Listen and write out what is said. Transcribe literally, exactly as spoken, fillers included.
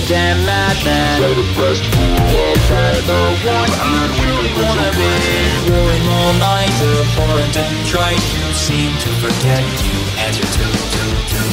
damn madman. So depressed, is that the one you truly wanna be? Rolling all night apart and try, you seem to forget you answer to, to, to